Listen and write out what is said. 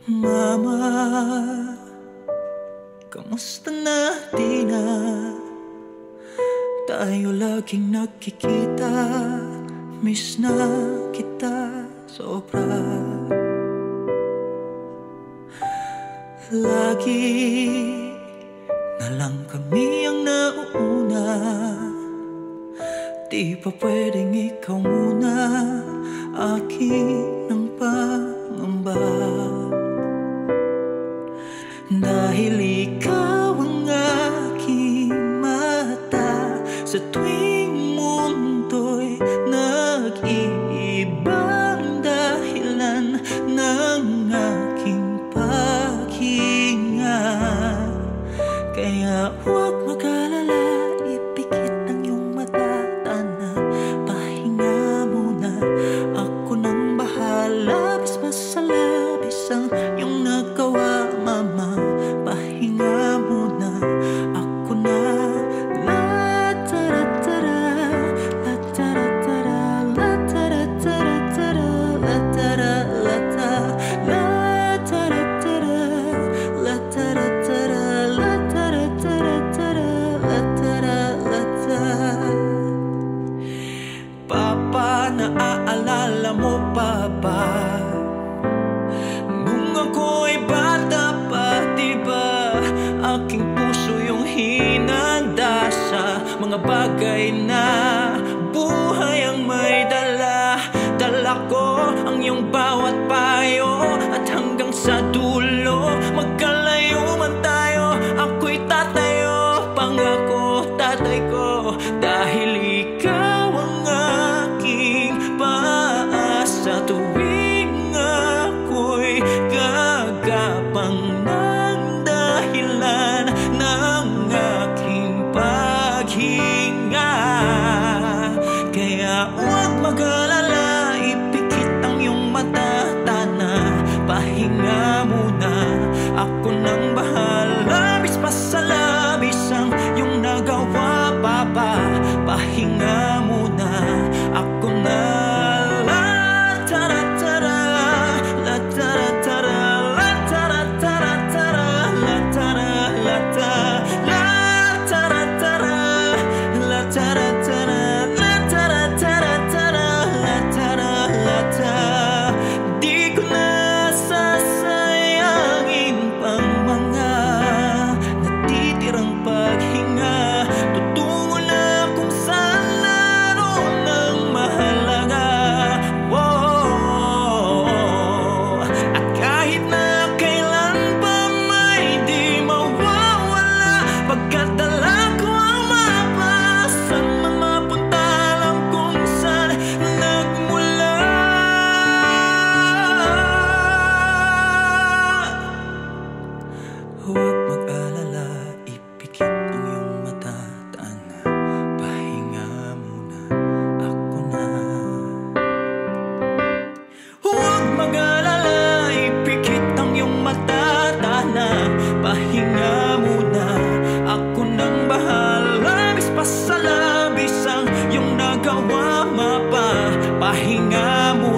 Mama, kamusta na di na tayo laging nagkikita? Miss na kita sobra. Lagi na lang kami ang nauuna. Di pa pwedeng ikaw muna akin ang pangamba. Dahil ikaw ang aking mata sa tuwing mundo'y nag-iibang dahilan ng aking paghinga. Kaya huwag mag-alala, ipikit ang iyong mata, tana, pahinga muna. Ako nang bahala, bis masalabis ang iyong nagawa, mama. Pahinga muna, ako na. La tara-tara, la tara-tara, la tara-tara-tara, la tara-la-ta, la tara-tara, la tara-tara, la tara-tara-tara, la tara-la-ta. Papa, naaalala mo pa ba nung ako'y bata pa, diba? Aking puso yung hinanda sa mga bagay na buhay ang may dala. Dala ko ang iyong bawat payo, at hanggang sa dulo, magkalayo man tayo, ako'y tatayo, pangako tatay ko. Dahil ikaw ang aking paasa tuwing ako'y gagapang ng dahilan ng aking paghinga. Kaya huwag mag-alala, ipikit ang iyong mata, tana, pahinga muna. Ako nang bahala, bis pasalabis ang iyong nagawa, papa. Pahinga muna, ako na. La tara-tara, la tara-tara, la tara-tara-tara, la tara-la-ta, la tara-tara, la tara-tara, la tara-tara-tara, la tara-la-ta. Di ko na sasayangin pang mga natitirang paghinga. Tutungo na kung saan naroon ang mahalaga. Whoa. At kahit na kailan pa may di mawawala, pagkatala ko ang mapa, saan man mapunta lang kung saan nagmula. Huwag mag-alala, ipikit ang iyong mata, tana, pahinga muna, ako na. Huwag mag-alala, ipikit ang iyong mata, tana, pahinga muna. Ako nang bahala, bis pasalabis ang iyong nagawa, mapa. Pahinga muna.